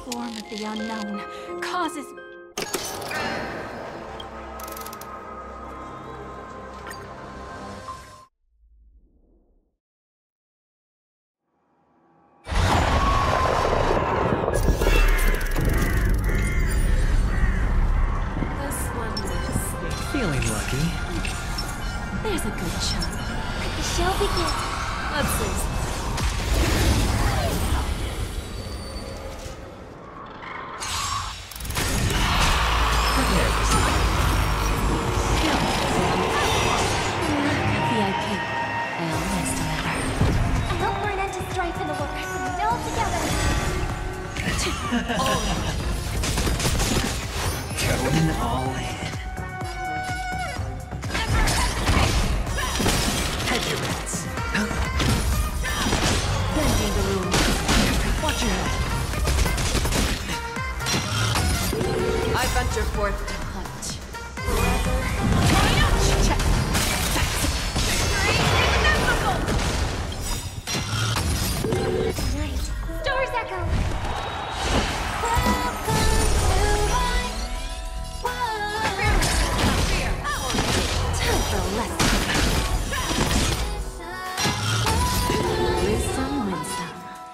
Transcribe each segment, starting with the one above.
form of the unknown causes... Feeling lucky. There's a good chunk. Could the show begin? Let's see. VIP. Well, nice to meet her. I hope we're an end to strife in the world, so we know together. Going all in. Head your bets. Bending the rules. Watch your head. I venture forth to hunt. Check. Nice. Stars echo. Time for a lesson. Lose some, win some.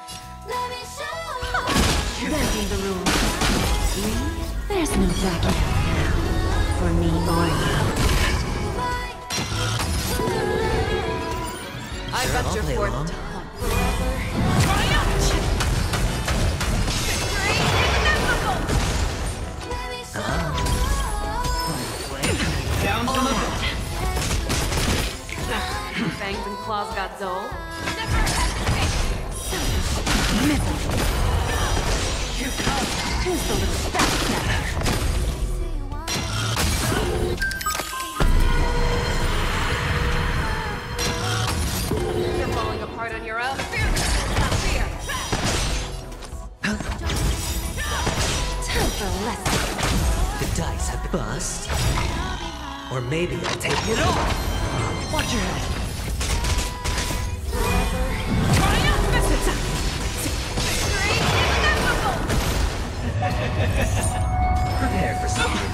Bending the rules. There's no backing out now. For me or you. I venture forth to hunt. Down from above. Fangs and claws got Zol. Who's the little fat snapper? You're falling apart on your own. Fear. Time for a lesson. The dice have bust. Or maybe I'll take it all. Watch your head. Prepare for something.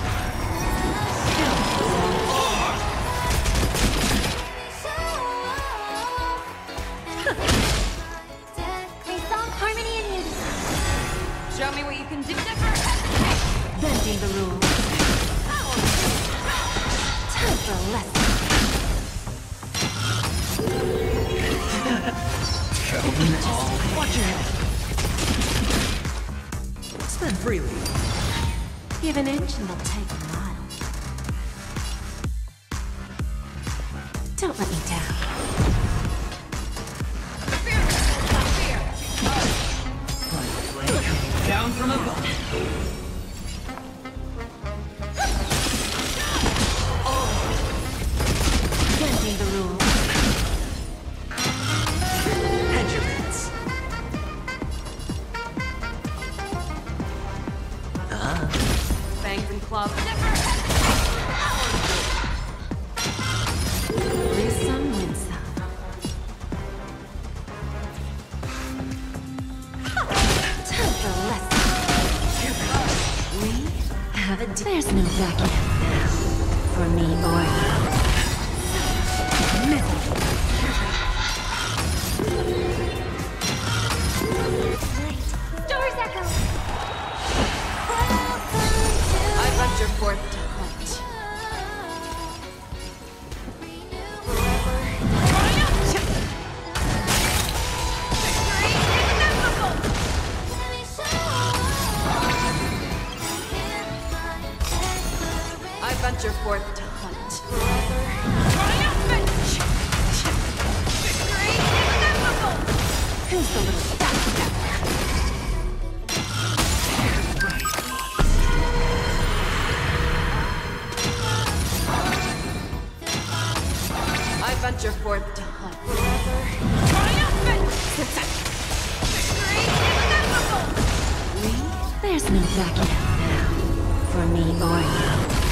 We song harmony and unity. Show me what you can do. Bending the rules. Time for a lesson. Watch your head. Spend freely. Give an inch and they'll take a mile. Don't let me down. Down from above. Bending the rules. Head your bets. Fangs and claws. Lose some, win some. Time for a lesson. We have a There's no backing out now. For me or you. Stars echo. I venture forth to hunt. I venture forth to hunt. Who's the little fat snapper? I venture forth to hunt. There's no backing out now. For me or you.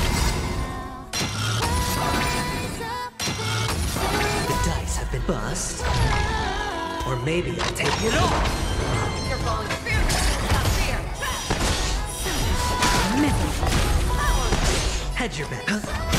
The dice have been bust. Or maybe I'll take it all. You're falling. Fear. Miserable. Hedge your bet.